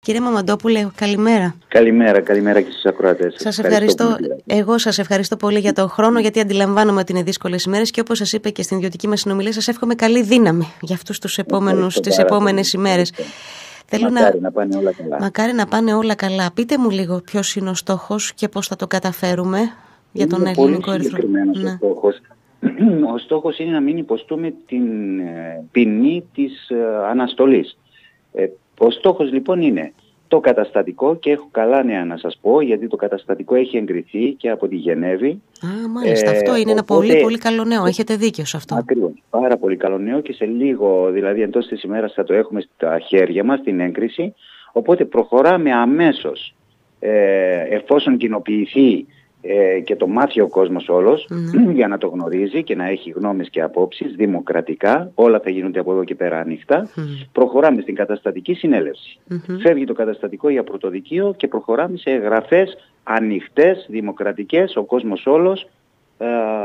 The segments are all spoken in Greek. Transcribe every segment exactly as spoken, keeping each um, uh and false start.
Κύριε Μαμαντόπουλε, καλημέρα. Καλημέρα, καλημέρα και στους ακροατές. Σας ευχαριστώ. ευχαριστώ. Εγώ σας ευχαριστώ πολύ για τον χρόνο, γιατί αντιλαμβάνομαι ότι είναι δύσκολες ημέρες και όπως σας είπα και στην ιδιωτική μας συνομιλία, σας εύχομαι καλή δύναμη για αυτούς τους επόμενους, τις επόμενες ημέρες. Θέλω Μακάρι να... να πάνε όλα καλά. Μακάρι να πάνε όλα καλά. Πείτε μου λίγο ποιος είναι ο στόχος και πώς θα το καταφέρουμε για τον είναι ελληνικό ερυθρό. Είναι πολύ συγκεκριμένος ο στόχος. Ο στόχος είναι να μην υποστούμε την ποινή της αναστολής. Ο στόχος λοιπόν είναι το καταστατικό, και έχω καλά νέα να σας πω, γιατί το καταστατικό έχει εγκριθεί και από τη Γενέβη. Α, μάλιστα, ε, αυτό είναι ένα οπότε, πολύ πολύ καλό νέο, έχετε δίκιο σε αυτό. Ακριβώς, πάρα πολύ καλό νέο, και σε λίγο, δηλαδή εντός της ημέρας θα το έχουμε στα χέρια μας, την έγκριση, οπότε προχωράμε αμέσως, ε, εφόσον κοινοποιηθεί ε, και το μάθει ο κόσμος όλος, mm. για να το γνωρίζει και να έχει γνώμες και απόψεις δημοκρατικά, όλα θα γίνονται από εδώ και πέρα ανοιχτά, mm. προχωράμε στην καταστατική συνέλευση. Mm-hmm. Φεύγει το καταστατικό για πρωτοδικείο και προχωράμε σε εγγραφές ανοιχτές, δημοκρατικές, ο κόσμος όλος ε,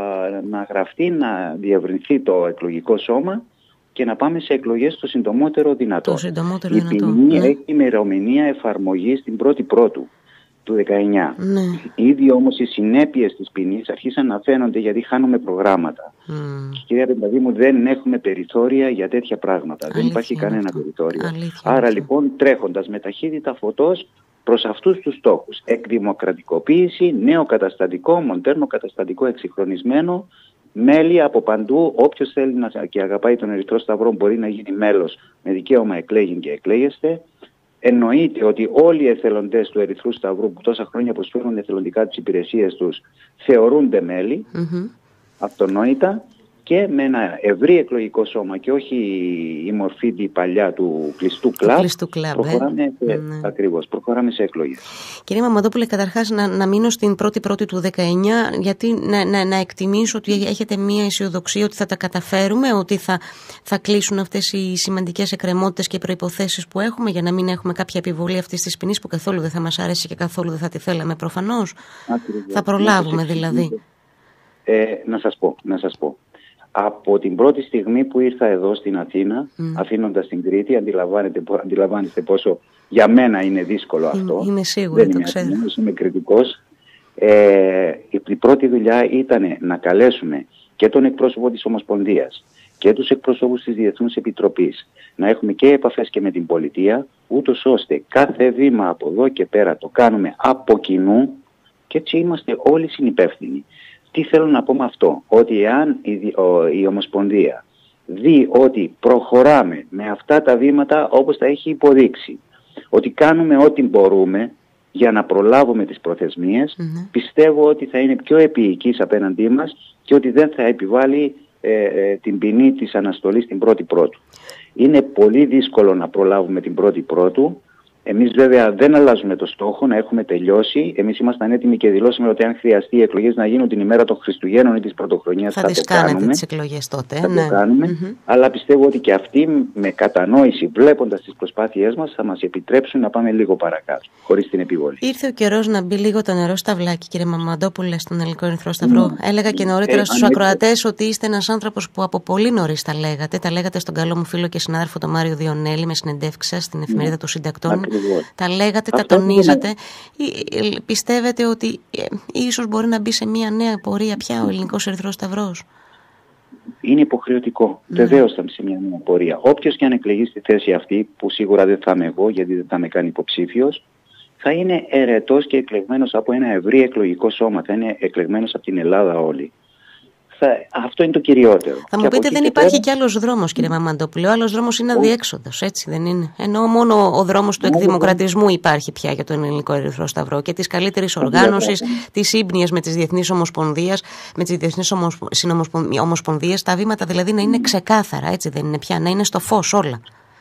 να γραφτεί, να διευρυνθεί το εκλογικό σώμα και να πάμε σε εκλογές το συντομότερο δυνατό. Το συντομότερο Η δυνατό. ποινή ναι. έχει ημερομηνία εφαρμογής την πρώτη Πρώτου του δεκαεννιά. Ναι. Ήδη όμως οι συνέπειες της ποινής αρχίσαν να φαίνονται, γιατί χάνουμε προγράμματα. Mm. Και κυρία Πενταδήμου, δεν έχουμε περιθώρια για τέτοια πράγματα. Αλήθεια, δεν υπάρχει κανένα αυτό. περιθώριο. Αλήθεια, Άρα αυτό. λοιπόν, τρέχοντας με ταχύτητα φωτός προς αυτούς τους στόχους, εκδημοκρατικοποίηση, νέο καταστατικό, μοντέρνο καταστατικό, εξυγχρονισμένο, μέλη από παντού, όποιος θέλει να, και αγαπάει τον Ερυθρό Σταυρό μπορεί να γίνει μέλος με δικαίωμα εκλέγην και εκλέγεστε. Εννοείται ότι όλοι οι εθελοντές του Ερυθρού Σταυρού που τόσα χρόνια προσφέρουν εθελοντικά τις υπηρεσίες τους θεωρούνται μέλη, mm-hmm. αυτονόητα, και με ένα ευρύ εκλογικό σώμα και όχι η μορφή τη παλιά του κλειστού κλαμπ, κλειστού κλαμπ προχωράμε, ε? σε, ναι. ακριβώς, προχωράμε σε εκλογές. Κύριε Μαμαντόπουλε, καταρχάς να, να μείνω στην πρώτη Πρώτη του δεκαεννιά, γιατί να, να, να εκτιμήσω ότι έχετε μία αισιοδοξία ότι θα τα καταφέρουμε, ότι θα, θα κλείσουν αυτές οι σημαντικές εκκρεμότητες και προϋποθέσεις που έχουμε, για να μην έχουμε κάποια επιβολή αυτής της ποινής που καθόλου δεν θα μας αρέσει και καθόλου δεν θα τη θέλαμε προφανώς. Ακριβώς. Θα προλάβουμε δηλαδή. Ε, να σας πω, να σας πω. Από την πρώτη στιγμή που ήρθα εδώ στην Αθήνα, mm. αφήνοντας την Κρήτη, αντιλαμβάνεστε, αντιλαμβάνεστε πόσο για μένα είναι δύσκολο αυτό. Είμαι σίγουρη, δεν το είμαι ξέρω. Αθηναίος, είμαι κριτικός. Ε, η πρώτη δουλειά ήταν να καλέσουμε και τον εκπρόσωπο της Ομοσπονδίας και τους εκπροσώπους της Διεθνούς Επιτροπής, να έχουμε και επαφές και με την πολιτεία, ούτως ώστε κάθε βήμα από εδώ και πέρα το κάνουμε από κοινού, και έτσι είμαστε όλοι συνυπεύθυνοι. Τι θέλω να πω με αυτό? Ότι εάν η, ο, η Ομοσπονδία δει ότι προχωράμε με αυτά τα βήματα όπως τα έχει υποδείξει, ότι κάνουμε ό,τι μπορούμε για να προλάβουμε τις προθεσμίες, mm-hmm. πιστεύω ότι θα είναι πιο επίοικης απέναντί μας και ότι δεν θα επιβάλλει ε, ε, την ποινή της αναστολής την πρώτη Πρώτου. Είναι πολύ δύσκολο να προλάβουμε την πρώτη Πρώτου. Εμείς βέβαια δεν αλλάζουμε το στόχο να έχουμε τελειώσει. Εμείς ήμασταν έτοιμοι και δηλώσαμε ότι αν χρειαστεί οι εκλογές να γίνουν την ημέρα των Χριστουγέννων ή της Πρωτοχρονιάς, θα, θα το κάνουμε. Θα τις κάνετε τις εκλογές τότε. Θα ναι. το κάνουμε. Mm-hmm. Αλλά πιστεύω ότι και αυτοί με κατανόηση, βλέποντας τις προσπάθειές μας, θα μας επιτρέψουν να πάμε λίγο παρακάτω, χωρίς την επιβολή. Ήρθε ο καιρός να μπει λίγο το νερό στα βλάκια, κύριε Μαμαντόπουλε, στον Ελληνικό Ερυθρό Σταυρό. Mm. Έλεγα και νωρίτερα ε, στους ακροατές ότι είστε ένας άνθρωπος που από πολύ νωρίς τα λέγατε. Τα λέγατε στον καλό μου φίλο και συνάδελφο τον Μάριο Διονέλη με συνεντεύξεις σας στην εφημερίδα mm. των Συντακτών. Ακριβώς. Τα λέγατε, αυτό τα τονίζατε. Είναι... Πιστεύετε ότι ε, ίσως μπορεί να μπει σε μια νέα πορεία πια ο Ελληνικός Ερυθρός Σταυρός? Είναι υποχρεωτικό. Ναι. Βεβαίως θα μπει σε μια νέα πορεία. Όποιος και αν εκλεγεί στη θέση αυτή, που σίγουρα δεν θα είμαι εγώ, γιατί δεν θα με κάνει υποψήφιος, θα είναι ερετός και εκλεγμένος από ένα ευρύ εκλογικό σώμα. Θα είναι εκλεγμένος από την Ελλάδα όλη. Αυτό είναι το κυριότερο. Θα μου πείτε, δεν υπάρχει κι άλλος δρόμος, κύριε Μαμαντόπουλε. Ο άλλος δρόμος είναι αδιέξοδος, έτσι δεν είναι? Ενώ μόνο ο δρόμος του εκδημοκρατισμού υπάρχει πια για τον Ελληνικό Ερυθρό Σταυρό και της καλύτερης οργάνωσης, της σύμπνοιας με τις διεθνείς ομοσπονδίες, με τις διεθνείς ομοσπονδίες, τα βήματα δηλαδή να είναι ξεκάθαρα, έτσι δεν είναι πια, να είναι στο φως όλα.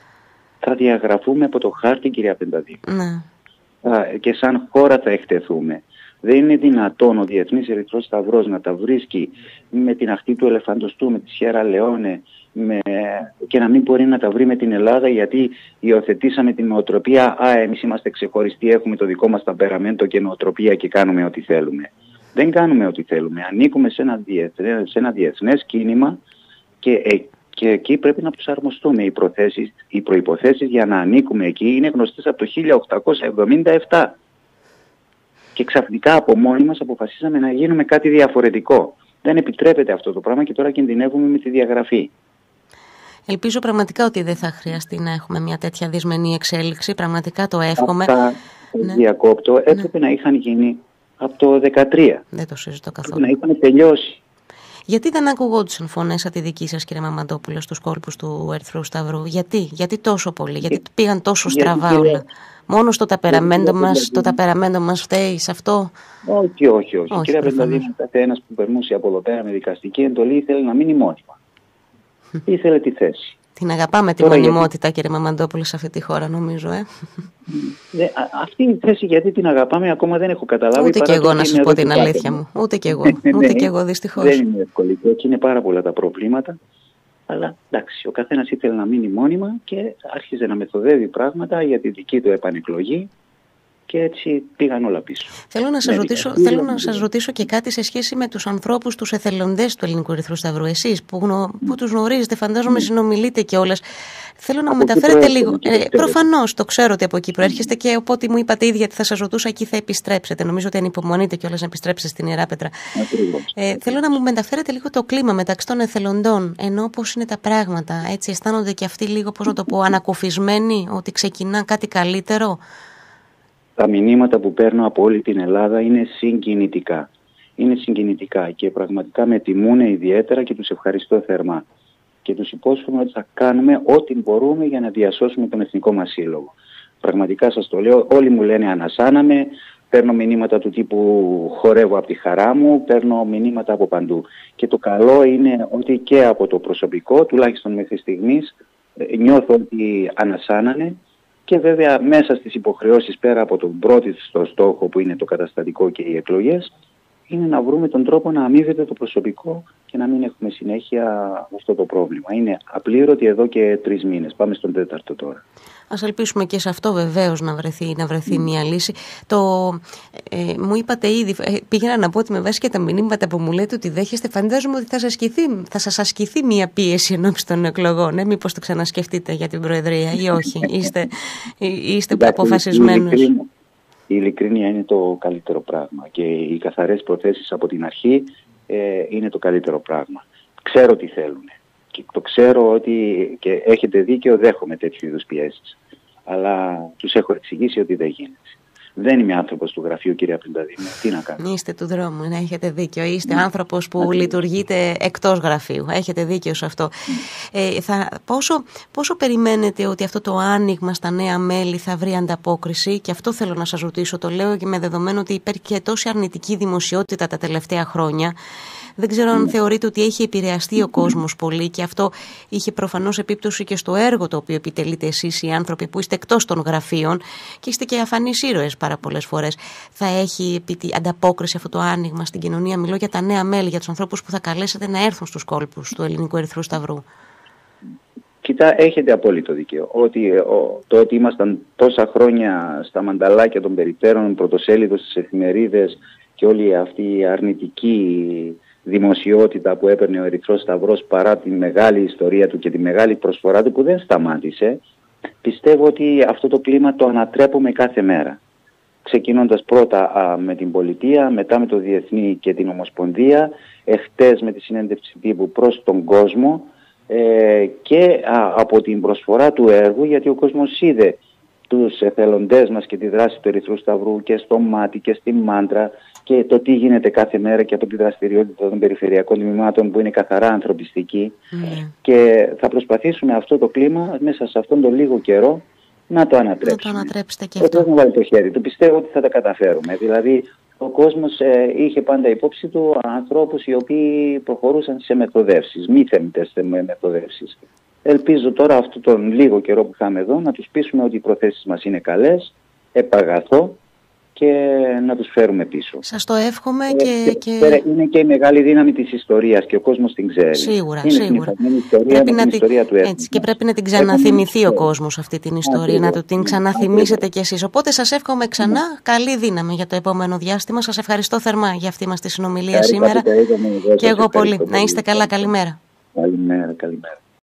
Θα διαγραφούμε από το χάρτη, κυρία Πενταδήμου. Ναι. Και σαν χώρα θα εκτεθούμε. Δεν είναι δυνατόν ο Διεθνής Ερυθρός Σταυρός να τα βρίσκει με την αχτή του Ελεφαντοστού, με τη Σιέρα Λεόνε με... και να μην μπορεί να τα βρει με την Ελλάδα, γιατί υιοθετήσαμε την νοοτροπία «Α, εμείς είμαστε ξεχωριστοί, έχουμε το δικό μας ταμπεραμέντο και νοοτροπία και κάνουμε ό,τι θέλουμε». Δεν κάνουμε ό,τι θέλουμε. Ανήκουμε σε ένα διεθνές, σε ένα διεθνές κίνημα και εκεί και εκεί πρέπει να προσαρμοστούμε. Οι, προθέσεις, οι προϋποθέσεις για να ανήκουμε εκεί είναι γνωστές από το χίλια οκτακόσια εβδομήντα επτά. Και ξαφνικά από μόνοι μας αποφασίσαμε να γίνουμε κάτι διαφορετικό. Δεν επιτρέπεται αυτό το πράγμα και τώρα κινδυνεύουμε με τη διαγραφή. Ελπίζω πραγματικά ότι δεν θα χρειαστεί να έχουμε μια τέτοια δυσμενή εξέλιξη. Πραγματικά το εύχομαι. Αυτά, ναι. Διακόπτω, έπρεπε ναι. να είχαν γίνει από το δεκατρία. Δεν το συζητώ καθόλου. Να είχαν τελειώσει. Γιατί δεν ακουγόντουσαν φωνές σαν τη δική σας, κύριε Μαμαντόπουλε, στους κόλπους του Ερυθρού Σταυρού? Γιατί, γιατί τόσο πολύ, γιατί Για... πήγαν τόσο στραβά γιατί... όλα? Μόνο στο ταπεραμέντο μας, το ταπεραμέντο μας φταίει σε αυτό? Όχι, όχι, όχι. όχι κύριε Πενταδήμου, καθένας που περνούσε από εδώ πέρα με δικαστική εντολή ήθελε να μείνει μόνιμα. Ήθελε τη θέση. Την αγαπάμε τη μονιμότητα, γιατί... κύριε Μαμαντόπουλε, σε αυτή τη χώρα, νομίζω. Ε? Δε, α, αυτή η θέση γιατί την αγαπάμε ακόμα δεν έχω καταλάβει. Ούτε και εγώ να σας πω την αλήθεια μου. Ούτε και εγώ. Ούτε και εγώ δυστυχώς. Δεν είναι εύκολο. Και είναι πάρα πολλά τα προβλήματα. Αλλά εντάξει, ο καθένας ήθελε να μείνει μόνιμα και άρχιζε να μεθοδεύει πράγματα για τη δική του επανεκλογή. Και έτσι πήγαν όλα πίσω. Θέλω να σας, ρωτήσω, θέλω να σας ρωτήσω και κάτι σε σχέση με τους ανθρώπους, τους εθελοντές του Ελληνικού Ερυθρού Σταυρού. Εσείς που, γνω, που τους γνωρίζετε, φαντάζομαι mm. συνομιλείτε κιόλας. Θέλω να μου μεταφέρετε λίγο. Ε, προφανώς το ξέρω ότι από εκεί προέρχεστε και οπότε μου είπατε ήδη ότι θα σας ρωτούσα εκεί θα επιστρέψετε. Νομίζω ότι ανυπομονείτε κιόλας να επιστρέψετε στην Ιεράπετρα. Ε, θέλω να μου μεταφέρετε λίγο το κλίμα μεταξύ των εθελοντών. Ενώ πώς είναι τα πράγματα. Έτσι αισθάνονται και αυτοί λίγο, πώς να το πω, ανακουφισμένοι ότι ξεκινά κάτι καλύτερο? Τα μηνύματα που παίρνω από όλη την Ελλάδα είναι συγκινητικά. Είναι συγκινητικά και πραγματικά με τιμούν ιδιαίτερα και τους ευχαριστώ θερμά. Και τους υπόσχομαι ότι θα κάνουμε ό,τι μπορούμε για να διασώσουμε τον εθνικό μας σύλλογο. Πραγματικά σας το λέω, όλοι μου λένε ανασάναμε, παίρνω μηνύματα του τύπου χορεύω από τη χαρά μου, παίρνω μηνύματα από παντού. Και το καλό είναι ότι και από το προσωπικό, τουλάχιστον μέχρι στιγμής, νιώθω ότι ανασάνανε. Και βέβαια μέσα στις υποχρεώσεις πέρα από τον πρώτο στόχο που είναι το καταστατικό και οι εκλογές είναι να βρούμε τον τρόπο να αμείβεται το προσωπικό και να μην έχουμε συνέχεια αυτό το πρόβλημα. Είναι απλήρωτη εδώ και τρεις μήνες. Πάμε στον τέταρτο τώρα. Ας ελπίσουμε και σε αυτό βεβαίως να βρεθεί, να βρεθεί mm. μια λύση. Το, ε, μου είπατε ήδη, ε, πήγαινα να πω ότι με βάση και τα μηνύματα που μου λέτε ότι δέχεστε, φαντάζομαι ότι θα σας ασκηθεί, θα σας ασκηθεί μια πίεση ενώπιση των εκλογών. Ε, μήπως το ξανασκεφτείτε για την Προεδρία ή όχι? Είστε, είστε αποφασισμένος? Η ειλικρίνεια είναι το καλύτερο πράγμα και οι καθαρές προθέσεις από την αρχή ε, είναι το καλύτερο πράγμα. Ξέρω τι θέλουν. Και το ξέρω ότι και έχετε δίκιο, δέχομαι τέτοιου είδους πιέσεις. Αλλά τους έχω εξηγήσει ότι δεν γίνεται. Δεν είμαι άνθρωπος του γραφείου, κυρία Πενταδήμου. Τι να κάνω. Είστε του δρόμου, ναι, έχετε δίκιο. Είστε ναι. άνθρωπος που ναι. λειτουργείτε εκτός γραφείου. Έχετε δίκιο σε αυτό. Ε, θα, πόσο, πόσο περιμένετε ότι αυτό το άνοιγμα στα νέα μέλη θα βρει ανταπόκριση? Και αυτό θέλω να σας ρωτήσω. Το λέω και με δεδομένο ότι υπάρχει και τόση αρνητική δημοσιότητα τα τελευταία χρόνια. Δεν ξέρω αν θεωρείτε ότι έχει επηρεαστεί ο κόσμος πολύ και αυτό είχε προφανώς επίπτωση και στο έργο το οποίο επιτελείτε εσείς οι άνθρωποι που είστε εκτός των γραφείων και είστε και αφανείς ήρωες πάρα πολλές φορές. Θα έχει ανταπόκριση αυτό το άνοιγμα στην κοινωνία? Μιλώ για τα νέα μέλη, για τους ανθρώπους που θα καλέσετε να έρθουν στους κόλπους του Ελληνικού Ερυθρού Σταυρού. Κοιτά, έχετε απόλυτο δίκαιο. Ότι, ο, το ότι ήμασταν τόσα χρόνια στα μανταλάκια των περιπτέρων, πρωτοσέλιδος στις εφημερίδες και όλη αυτή η αρνητική δημοσιότητα που έπαιρνε ο Ερυθρός Σταυρός παρά τη μεγάλη ιστορία του και τη μεγάλη προσφορά του που δεν σταμάτησε, πιστεύω ότι αυτό το κλίμα το ανατρέπουμε κάθε μέρα. Ξεκινώντας πρώτα α, με την πολιτεία, μετά με το Διεθνή και την Ομοσπονδία, εχτες με τη συνέντευξη τύπου προς τον κόσμο ε, και α, από την προσφορά του έργου, γιατί ο κόσμος είδε τους εθελοντές μας και τη δράση του Ερυθρού Σταυρού και στο Μάτι και στη Μάντρα και το τι γίνεται κάθε μέρα και από τη δραστηριότητα των περιφερειακών τμήματων που είναι καθαρά ανθρωπιστική mm. και θα προσπαθήσουμε αυτό το κλίμα μέσα σε αυτόν τον λίγο καιρό να το ανατρέψουμε. Να το ανατρέψετε και αυτό. Να βάλει το χέρι του. Πιστεύω ότι θα τα καταφέρουμε. Δηλαδή ο κόσμος ε, είχε πάντα υπόψη του ανθρώπους οι οποίοι προχωρούσαν σε μεθοδεύσεις, μη θεμητές μεθοδεύσεις. Ελπίζω τώρα αυτό τον λίγο καιρό που είχαμε εδώ να τους πείσουμε ότι οι προθέσεις μας είναι καλές, επαγαθώ και να τους φέρουμε πίσω. Σας το εύχομαι ε, και, και... και... Είναι και η μεγάλη δύναμη της ιστορίας και ο κόσμος την ξέρει. Σίγουρα, είναι σίγουρα. Ιστορία πρέπει να την ιστορία του έτσι, και πρέπει να την ξαναθυμηθεί ο κόσμος αυτή την ιστορία, να του την ξαναθυμίσετε κι εσείς. Οπότε σας εύχομαι ξανά καλή δύναμη για το επόμενο διάστημα. Σας ευχαριστώ θερμά για αυτή μας τη συνομιλία σήμερα. Και εγώ πολύ. Να είστε καλά. Καλημέρα. Καλημέρα, καλημέρα.